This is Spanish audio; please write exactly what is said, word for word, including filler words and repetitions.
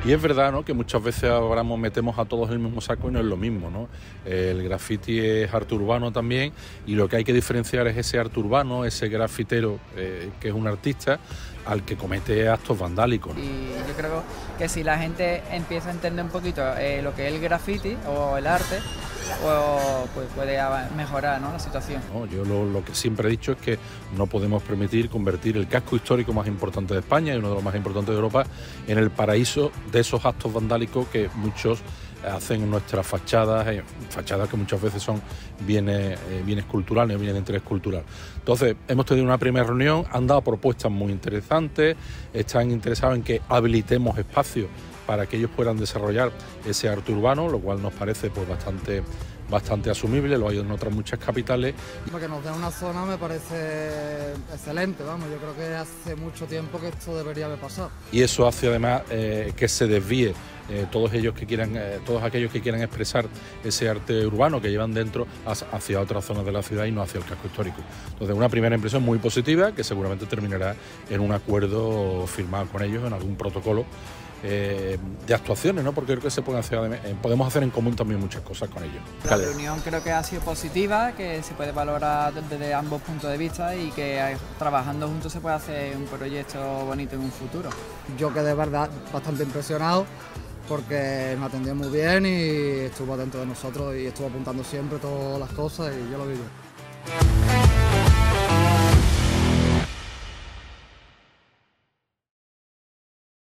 Y es verdad, ¿no?, que muchas veces ahora metemos a todos en el mismo saco y no es lo mismo, ¿no? El graffiti es arte urbano también, y lo que hay que diferenciar es ese arte urbano, ese grafitero eh, que es un artista, al que comete actos vandálicos, ¿no? Y yo creo que si la gente empieza a entender un poquito eh, lo que es el graffiti o el arte, pues, pues puede mejorar, ¿no?, la situación. No, yo lo, lo que siempre he dicho es que no podemos permitir convertir el casco histórico más importante de España y uno de los más importantes de Europa en el paraíso de esos actos vandálicos que muchos hacen en nuestras fachadas, eh, fachadas que muchas veces son bienes, eh, bienes culturales, bienes de interés cultural. Entonces, hemos tenido una primera reunión, han dado propuestas muy interesantes, están interesados en que habilitemos espacios para que ellos puedan desarrollar ese arte urbano, lo cual nos parece pues bastante, bastante asumible, lo hay en otras muchas capitales. Que nos dé una zona me parece excelente, vamos, yo creo que hace mucho tiempo que esto debería haber pasado. Y eso hace además eh, que se desvíe eh, todos ellos que quieran, eh, todos aquellos que quieran expresar ese arte urbano que llevan dentro hacia otras zonas de la ciudad y no hacia el casco histórico. Entonces, una primera impresión muy positiva que seguramente terminará en un acuerdo firmado con ellos, en algún protocolo Eh, de actuaciones, ¿no? Porque creo que se pueden hacer, eh, podemos hacer en común también muchas cosas con ellos. La reunión creo que ha sido positiva, que se puede valorar desde ambos puntos de vista y que trabajando juntos se puede hacer un proyecto bonito en un futuro. Yo quedé de verdad bastante impresionado porque me atendió muy bien y estuvo dentro de nosotros y estuvo apuntando siempre todas las cosas y yo lo vi bien.